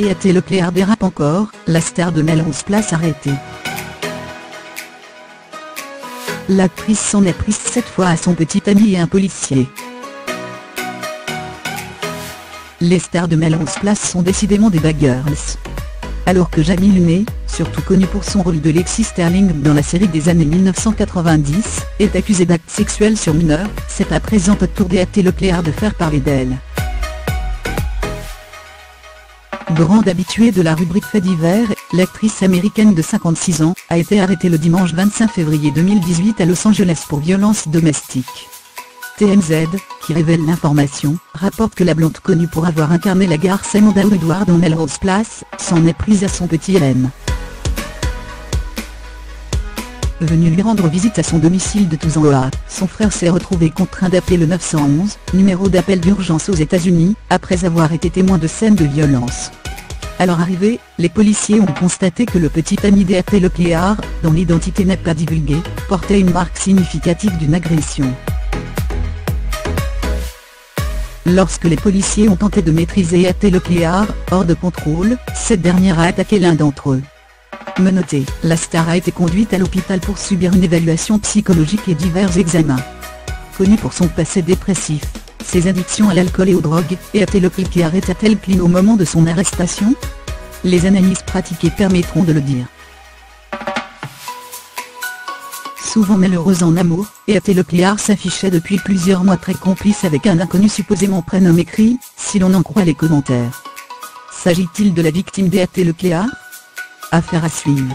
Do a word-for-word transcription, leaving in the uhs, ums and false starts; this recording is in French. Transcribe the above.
Et Athée Lecléar dérape encore, la star de Melrose Place arrêtée. L'actrice s'en est prise cette fois à son petit ami et un policier. Les stars de Melrose Place sont décidément des bad girls. Alors que Jamie Lunet, surtout connue pour son rôle de Lexi Sterling dans la série des années mille neuf cent quatre-vingt-dix, est accusée d'actes sexuels sur mineurs, c'est à présent au tour d'Athée Lecléar de faire parler d'elle. Grande habituée de la rubrique Faits divers, l'actrice américaine de cinquante-six ans a été arrêtée le dimanche vingt-cinq février deux mille dix-huit à Los Angeles pour violence domestique. T M Z, qui révèle l'information, rapporte que la blonde connue pour avoir incarné la garce Amanda Woodward dans Melrose Place, s'en est prise à son petit M. Venu lui rendre visite à son domicile de Tucson, son frère s'est retrouvé contraint d'appeler le neuf cent onze, numéro d'appel d'urgence aux États-Unis, après avoir été témoin de scènes de violence. À leur arrivée, les policiers ont constaté que le petit ami d'Athée Lecléar, dont l'identité n'est pas divulguée, portait une marque significative d'une agression. Lorsque les policiers ont tenté de maîtriser Athée Lecléar, hors de contrôle, cette dernière a attaqué l'un d'entre eux. Menottée, la star a été conduite à l'hôpital pour subir une évaluation psychologique et divers examens. Connue pour son passé dépressif, ses addictions à l'alcool et aux drogues, et Athée Lecléar était-elle clean au moment de son arrestation? Les analyses pratiquées permettront de le dire. Souvent malheureuse en amour, Athée Lecléar s'affichait depuis plusieurs mois très complice avec un inconnu supposément prénommé Cree, si l'on en croit les commentaires. S'agit-il de la victime d'Athée Lecléar? Affaire à suivre.